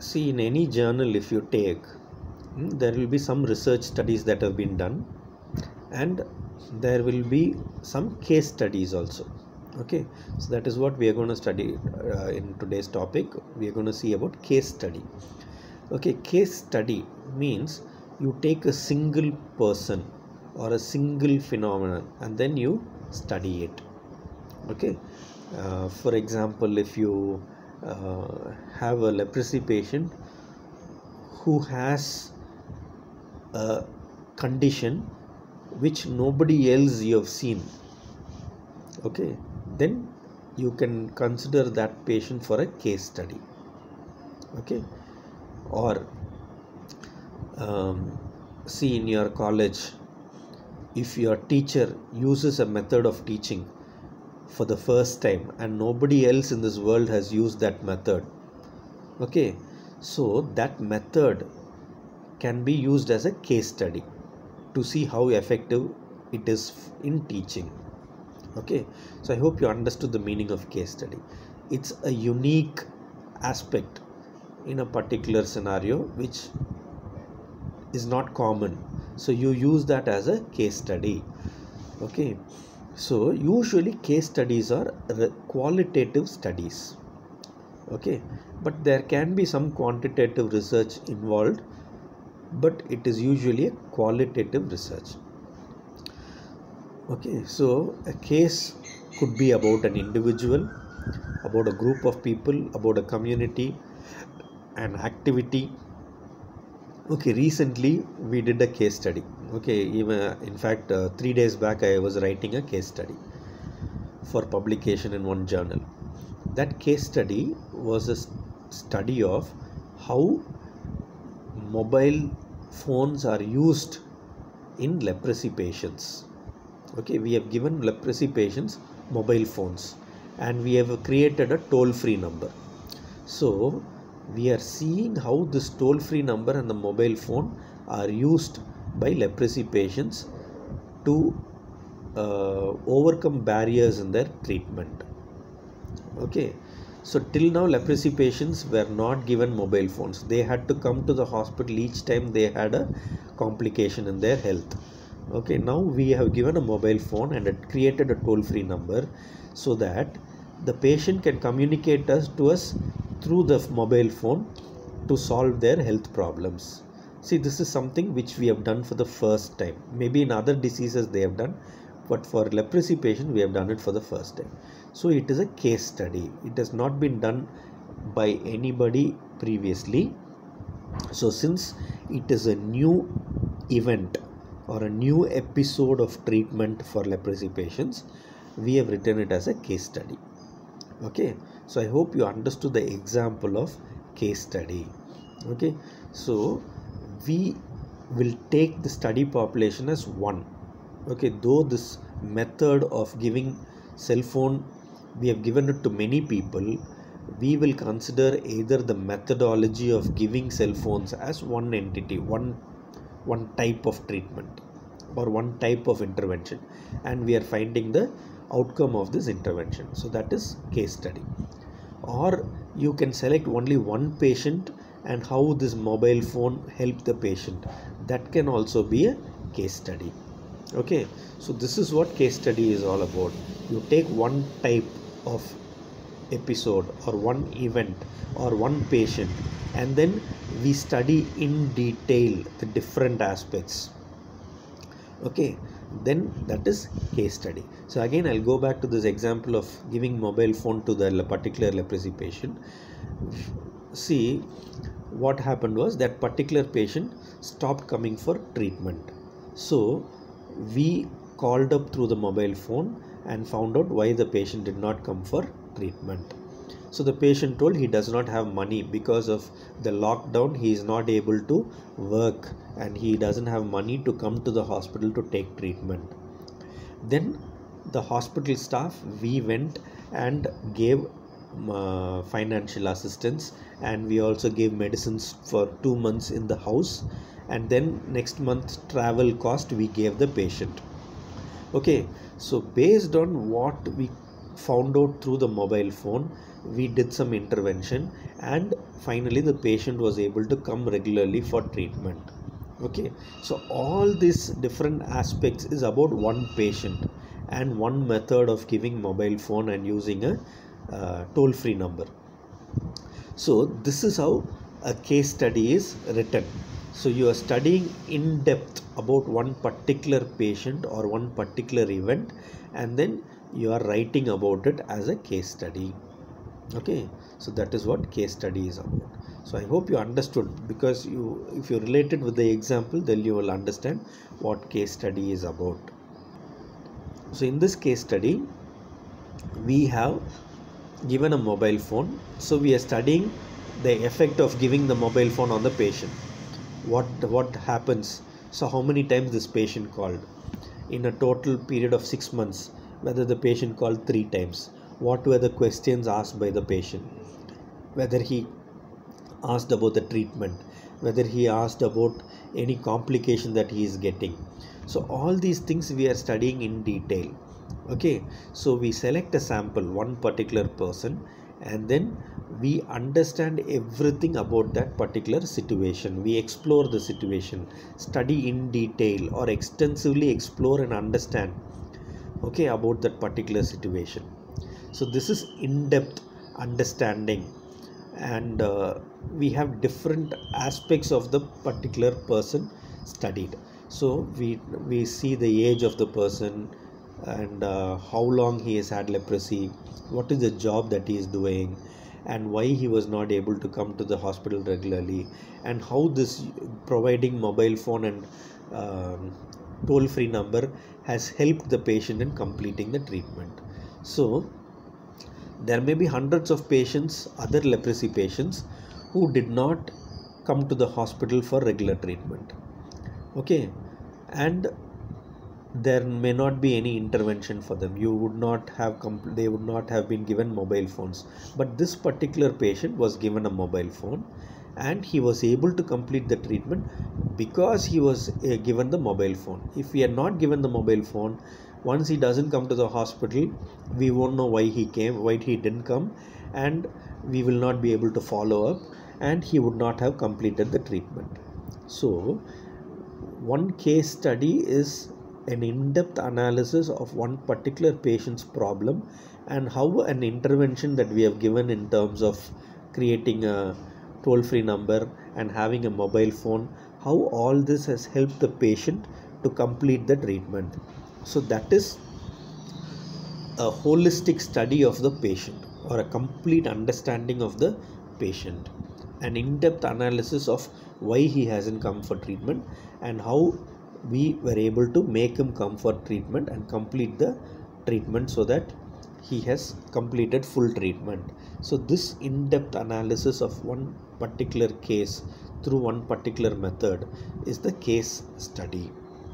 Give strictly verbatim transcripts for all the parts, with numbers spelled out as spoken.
See, in any journal, if you take, hmm, there will be some research studies that have been done, and there will be some case studies also. Okay, so that is what we are going to study uh, in today's topic. We are going to see about case study. Okay, case study means you take a single person or a single phenomenon and then you study it. Okay, uh, for example, if you uh, have a leprosy patient who has a condition which nobody else you have seen, okay, then you can consider that patient for a case study. Okay, or um, see, in your college, if your teacher uses a method of teaching for the first time and nobody else in this world has used that method, okay, so that method can be used as a case study to see how effective it is in teaching. Okay, so I hope you understood the meaning of case study. It's a unique aspect in a particular scenario which is not common, so you use that as a case study. Okay, so usually case studies are qualitative studies. Okay, but there can be some quantitative research involved, but it is usually a qualitative research. Okay, so a case could be about an individual, about a group of people, about a community, an activity. Okay, recently we did a case study. Okay, even in fact uh, three days back I was writing a case study for publication in one journal. That case study was a study of how mobile phones are used in leprosy patients. Okay, we have given leprosy patients mobile phones and we have created a toll-free number. So we are seeing how this toll-free number and the mobile phone are used by leprosy patients to uh, overcome barriers in their treatment. Okay, so till now leprosy patients were not given mobile phones. They had to come to the hospital each time they had a complication in their health. Okay, now we have given a mobile phone and it created a toll-free number so that the patient can communicate us to us through the mobile phone to solve their health problems. See, this is something which we have done for the first time. Maybe in other diseases they have done, but for leprosy patient we have done it for the first time. So it is a case study. It has not been done by anybody previously. So since it is a new event or a new episode of treatment for leprosy patients, we have written it as a case study. Okay, so I hope you understood the example of case study. Okay, so we will take the study population as one. Okay, though this method of giving cell phone, we have given it to many people, we will consider either the methodology of giving cell phones as one entity, one one type of treatment or one type of intervention, and we are finding the outcome of this intervention. So that is case study. Or you can select only one patient and how this mobile phone helped the patient. That can also be a case study. Okay, so this is what case study is all about. You take one type of episode or one event or one patient and then we study in detail the different aspects. Okay, then that is case study. So again I'll go back to this example of giving mobile phone to the particular leprosy patient. See, what happened was that particular patient stopped coming for treatment. So we called up through the mobile phone and found out why the patient did not come for treatment. So the patient told he does not have money because of the lockdown. He is not able to work and he doesn't have money to come to the hospital to take treatment. Then the hospital staff, we went and gave uh, financial assistance, and we also gave medicines for two months in the house, and then next month travel cost we gave the patient. Okay, so based on what we found out through the mobile phone. We did some intervention, and finally the patient was able to come regularly for treatment. Okay, so all these different aspects is about one patient and one method of giving mobile phone and using a uh, toll-free number. So this is how a case study is written. So you are studying in depth about one particular patient or one particular event, and then you are writing about it as a case study. Okay, so that is what case study is about. So I hope you understood, because you, if you relate it with the example, then you will understand what case study is about. So in this case study, we have given a mobile phone. So we are studying the effect of giving the mobile phone on the patient. What what happens? So how many times this patient called in a total period of six months? Whether the patient called three times. What were the questions asked by the patient? Whether he asked about the treatment, whether he asked about any complication that he is getting. So all these things we are studying in detail. Okay, so we select a sample, one particular person, and then we understand everything about that particular situation. We explore the situation, study in detail or extensively explore and understand, okay, about that particular situation. So this is in-depth understanding, and uh, we have different aspects of the particular person studied. So we we see the age of the person, and uh, how long he has had leprosy, what is the job that he is doing, and why he was not able to come to the hospital regularly, and how this providing mobile phone and um, toll-free number has helped the patient in completing the treatment. So there may be hundreds of patients, other leprosy patients, who did not come to the hospital for regular treatment. Okay, and there may not be any intervention for them. You would not have compl- they would not have been given mobile phones. But this particular patient was given a mobile phone, and he was able to complete the treatment because he was uh, given the mobile phone. If we had not given the mobile phone, once he doesn't come to the hospital, we won't know why he came, why he didn't come, and we will not be able to follow up, and he would not have completed the treatment. So one case study is an in-depth analysis of one particular patient's problem, and how an intervention that we have given in terms of creating a toll-free number and having a mobile phone, how all this has helped the patient to complete the treatment. So that is a holistic study of the patient, or a complete understanding of the patient, an in-depth analysis of why he hasn't come for treatment, and how we were able to make him come for treatment and complete the treatment so that he has completed full treatment. So this in-depth analysis of one particular case through one particular method is the case study.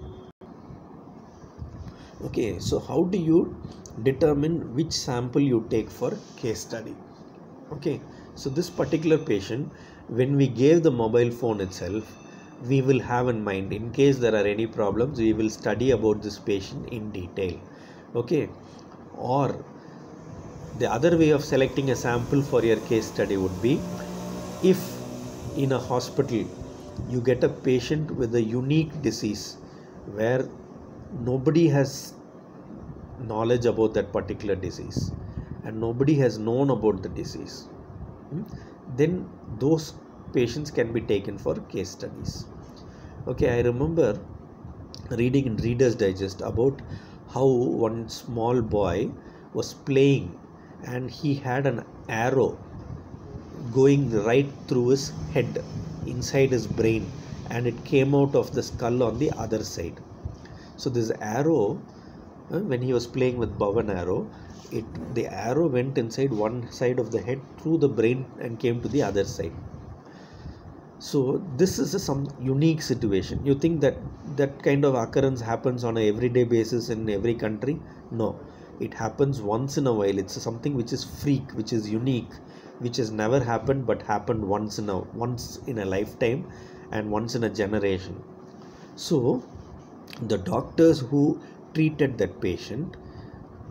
Okay, so how do you determine which sample you take for case study? Okay, so this particular patient, when we gave the mobile phone itself, we will have in mind, in case there are any problems, we will study about this patient in detail. Okay, or the other way of selecting a sample for your case study would be, if in a hospital you get a patient with a unique disease where nobody has knowledge about that particular disease and nobody has known about the disease, then those patients can be taken for case studies. Okay, I remember reading in Reader's Digest about how one small boy was playing and he had an arrow going right through his head, inside his brain, and it came out of the skull on the other side. So this arrow, uh, when he was playing with bow and arrow, it the arrow went inside one side of the head through the brain and came to the other side. So this is a, some unique situation. You think that that kind of occurrence happens on a everyday basis in every country? No, it happens once in a while. It's something which is freak, which is unique, which has never happened but happened once in a once in a lifetime and once in a generation. So the doctors who treated that patient,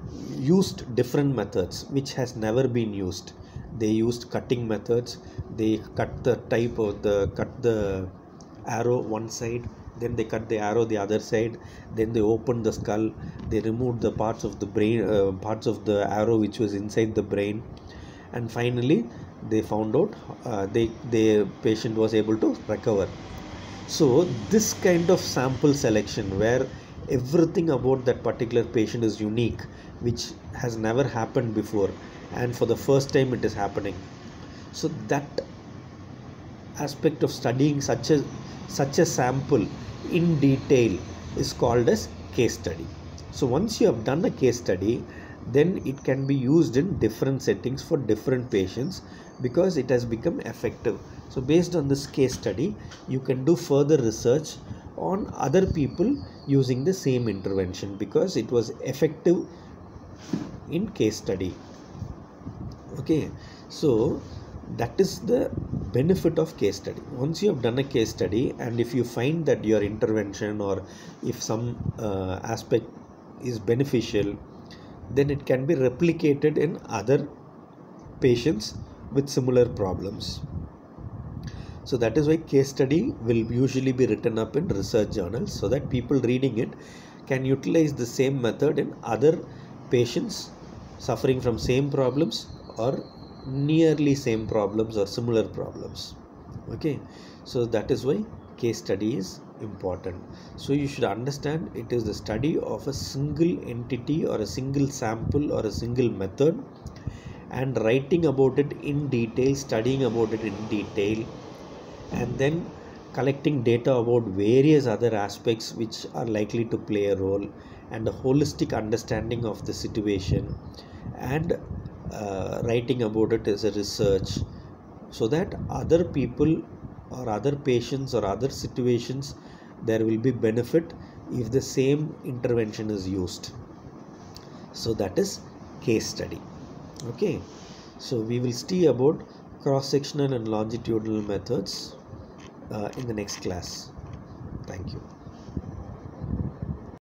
used different methods which has never been used. They used cutting methods. They cut the type of the cut the arrow one side, then they cut the arrow the other side, then they opened the skull, they removed the parts of the brain, uh, parts of the arrow which was inside the brain, and finally they found out uh, they the patient was able to recover. So this kind of sample selection where everything about that particular patient is unique, which has never happened before, and for the first time it is happening. So that aspect of studying such a such a sample in detail is called as case study. So once you have done a case study, then it can be used in different settings for different patients because it has become effective. So based on this case study, you can do further research on other people using the same intervention because it was effective in case study. Okay, so that is the benefit of case study. Once you have done a case study, and if you find that your intervention or if some uh, aspect is beneficial, then it can be replicated in other patients with similar problems. So that is why case study will usually be written up in research journals so that people reading it can utilize the same method in other patients suffering from same problems or nearly same problems or similar problems. Okay, so that is why case study is important. So you should understand it is the study of a single entity or a single sample or a single method and writing about it in detail, studying about it in detail, and then collecting data about various other aspects which are likely to play a role, and a holistic understanding of the situation, and uh, writing about it as a research so that other people or other patients or other situations there will be benefit if the same intervention is used. So that is case study. Okay, so we will see about cross-sectional and longitudinal methods uh, in the next class. Thank you.